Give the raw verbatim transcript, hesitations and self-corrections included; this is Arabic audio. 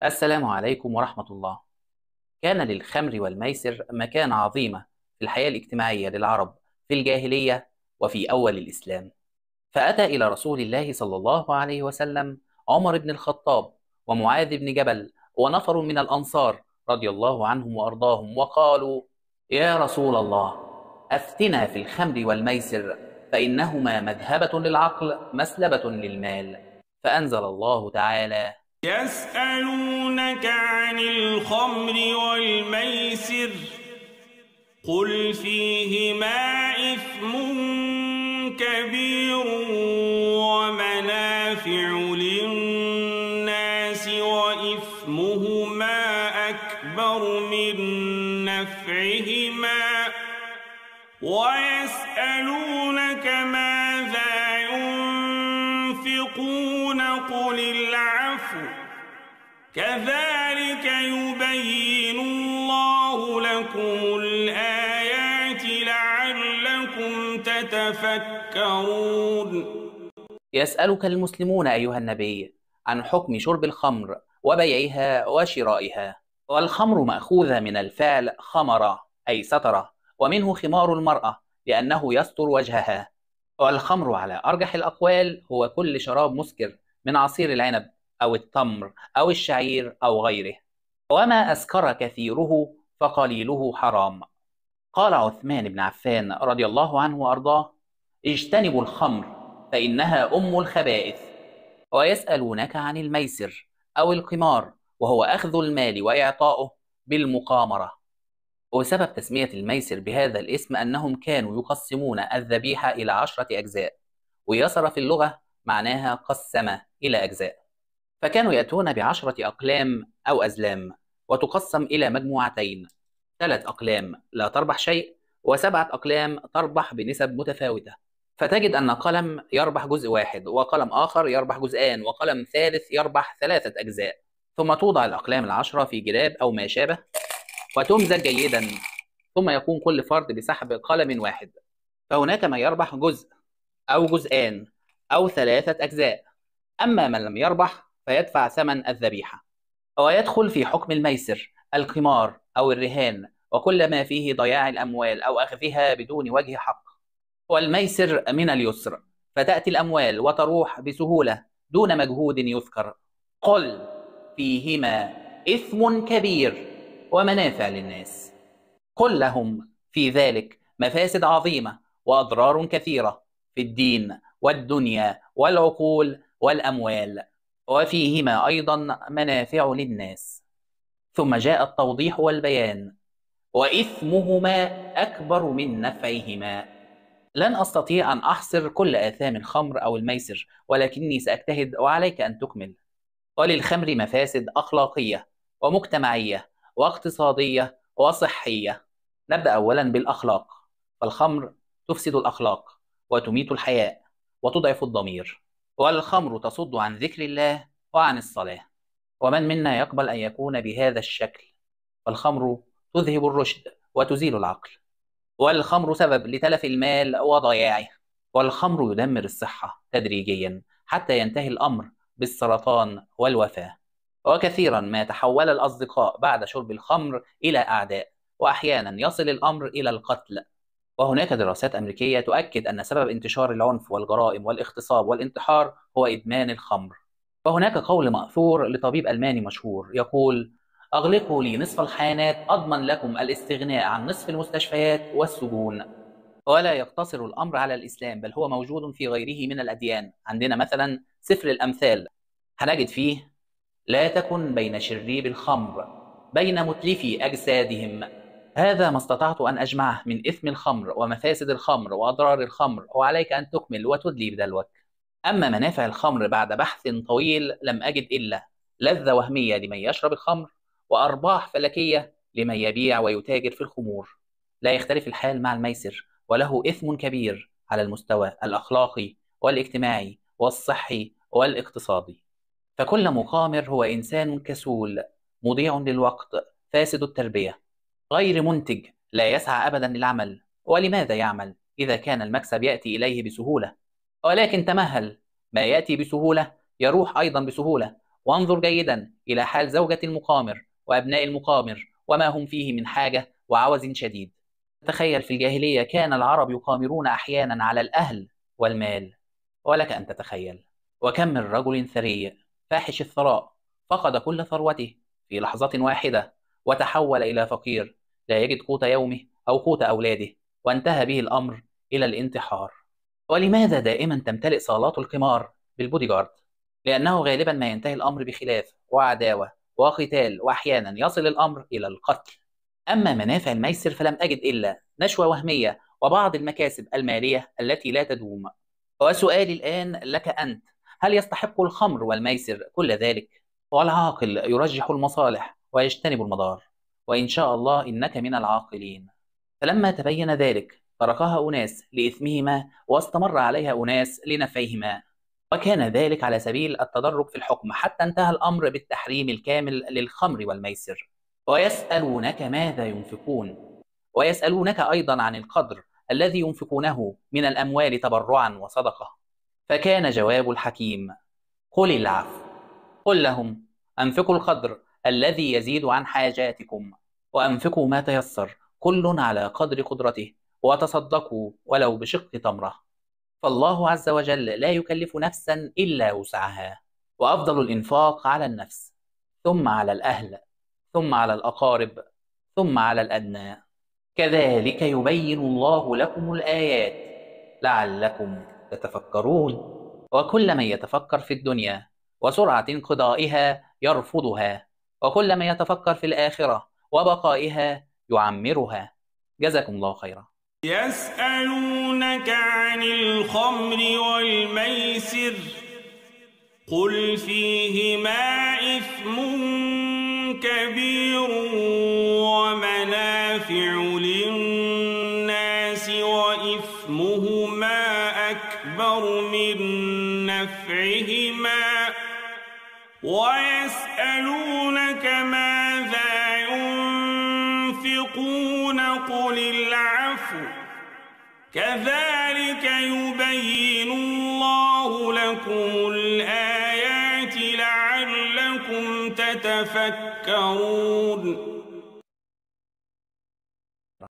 السلام عليكم ورحمة الله. كان للخمر والميسر مكانة عظيمة في الحياة الاجتماعية للعرب في الجاهلية وفي أول الإسلام. فأتى إلى رسول الله صلى الله عليه وسلم عمر بن الخطاب ومعاذ بن جبل ونفر من الأنصار رضي الله عنهم وأرضاهم، وقالوا: يا رسول الله، أفتنا في الخمر والميسر، فإنهما مذهبة للعقل مسلبة للمال. فأنزل الله تعالى: يسألونك عن الخمر والميسر قل فيهما إثم كبير ومنافع للناس وإثمهما أكبر من نفعهما ويسألونك ماذا ينفقون قل العفو كذلك يبين الله لكم الآيات لعلكم تتفكرون. يسألك المسلمون أيها النبي عن حكم شرب الخمر وبيعها وشرائها. والخمر مأخوذة من الفعل خمر أي ستر، ومنه خمار المرأة لأنه يستر وجهها. والخمر على أرجح الأقوال هو كل شراب مسكر من عصير العنب أو التمر أو الشعير أو غيره، وما أسكر كثيره فقليله حرام. قال عثمان بن عفان رضي الله عنه وأرضاه: اجتنبوا الخمر فإنها أم الخبائث. ويسألونك عن الميسر أو القمار، وهو أخذ المال وإعطاؤه بالمقامرة. وسبب تسمية الميسر بهذا الاسم أنهم كانوا يقسمون الذبيحة إلى عشرة أجزاء، ويسر في اللغة معناها قسم إلى أجزاء، فكانوا يأتون بعشرة أقلام أو أزلام وتقسم إلى مجموعتين: ثلاث أقلام لا تربح شيء، وسبعة أقلام تربح بنسب متفاوتة. فتجد أن قلم يربح جزء واحد، وقلم آخر يربح جزءان، وقلم ثالث يربح ثلاثة أجزاء. ثم توضع الأقلام العشرة في جراب أو ما شابه وتمزج جيدا، ثم يقوم كل فرد بسحب قلم واحد، فهناك من يربح جزء أو جزءان أو ثلاثة أجزاء. أما من لم يربح فيدفع ثمن الذبيحة. ويدخل في حكم الميسر القمار أو الرهان وكل ما فيه ضياع الأموال أو أخذها بدون وجه حق. والميسر من اليسر، فتأتي الأموال وتروح بسهولة دون مجهود يذكر. قل فيهما إثم كبير ومنافع للناس. قل لهم في ذلك مفاسد عظيمة وأضرار كثيرة في الدين والدنيا والعقول والأموال، وفيهما أيضا منافع للناس. ثم جاء التوضيح والبيان: وإثمهما أكبر من نفعهما. لن أستطيع أن أحصر كل آثام الخمر أو الميسر، ولكني سأجتهد وعليك أن تكمل. وللخمر مفاسد أخلاقية ومجتمعية واقتصادية وصحية. نبدأ أولا بالأخلاق، فالخمر تفسد الأخلاق وتميت الحياء وتضعف الضمير، والخمر تصد عن ذكر الله وعن الصلاة، ومن منا يقبل أن يكون بهذا الشكل؟ فالخمر تذهب الرشد وتزيل العقل، والخمر سبب لتلف المال وضياعه، والخمر يدمر الصحة تدريجيا حتى ينتهي الأمر بالسرطان والوفاة. وكثيرا ما تحول الأصدقاء بعد شرب الخمر إلى أعداء، وأحيانا يصل الأمر إلى القتل. وهناك دراسات أمريكية تؤكد أن سبب انتشار العنف والجرائم والاغتصاب والانتحار هو إدمان الخمر. وهناك قول مأثور لطبيب ألماني مشهور يقول: أغلقوا لي نصف الحانات أضمن لكم الاستغناء عن نصف المستشفيات والسجون. ولا يقتصر الأمر على الإسلام، بل هو موجود في غيره من الأديان. عندنا مثلا سفر الأمثال، هنجد فيه: لا تكن بين شريب الخمر بين متلفي أجسادهم. هذا ما استطعت أن أجمعه من إثم الخمر ومفاسد الخمر وأضرار الخمر، وعليك أن تكمل وتدلي بدلوك. أما منافع الخمر بعد بحث طويل لم أجد إلا لذة وهمية لمن يشرب الخمر، وأرباح فلكية لمن يبيع ويتاجر في الخمور. لا يختلف الحال مع الميسر، وله إثم كبير على المستوى الأخلاقي والاجتماعي والصحي والاقتصادي. فكل مقامر هو إنسان كسول مضيع للوقت فاسد التربية غير منتج، لا يسعى أبدا للعمل. ولماذا يعمل إذا كان المكسب يأتي إليه بسهولة؟ ولكن تمهل، ما يأتي بسهولة يروح أيضا بسهولة، وانظر جيدا إلى حال زوجة المقامر وأبناء المقامر وما هم فيه من حاجة وعوز شديد. تخيل في الجاهلية كان العرب يقامرون أحيانا على الأهل والمال، ولك أن تتخيل وكم من رجل ثري فاحش الثراء فقد كل ثروته في لحظة واحدة وتحول إلى فقير لا يجد قوت يومه أو قوت أولاده، وانتهى به الأمر إلى الانتحار. ولماذا دائما تمتلئ صالات القمار بالبودي جارد؟ لأنه غالبا ما ينتهي الأمر بخلاف وعداوة وقتال، وأحيانا يصل الأمر إلى القتل. أما منافع الميسر فلم أجد إلا نشوة وهمية وبعض المكاسب المالية التي لا تدوم. وسؤالي الآن لك أنت، هل يستحق الخمر والميسر كل ذلك؟ والعاقل يرجح المصالح ويجتنب المضار، وإن شاء الله إنك من العاقلين. فلما تبين ذلك تركها أناس لإثمهما واستمر عليها أناس لنفعهما، وكان ذلك على سبيل التدرج في الحكم حتى انتهى الأمر بالتحريم الكامل للخمر والميسر. ويسألونك ماذا ينفقون، ويسألونك أيضا عن القدر الذي ينفقونه من الأموال تبرعا وصدقة. فكان جواب الحكيم: قل العفو. قل لهم: أنفقوا القدر الذي يزيد عن حاجاتكم، وأنفقوا ما تيسر كل على قدر قدرته، وتصدقوا ولو بشق تمرة، فالله عز وجل لا يكلف نفسا إلا وسعها. وأفضل الإنفاق على النفس، ثم على الأهل، ثم على الأقارب، ثم على الأدنى. كذلك يبين الله لكم الآيات لعلكم تتفكرون. وكل من يتفكر في الدنيا وسرعة انقضائها يرفضها، وكل من يتفكر في الآخرة وبقائها يعمرها. جزاكم الله خيرا. يسألونك عن الخمر والميسر قل فيهما إثم كبير ومنافع للناس وإثمهما أكبر من نفعهما ويسألونك ماذا ينفقون قل العفو كذلك يبين الله لكم الآيات لعلكم تتفكرون.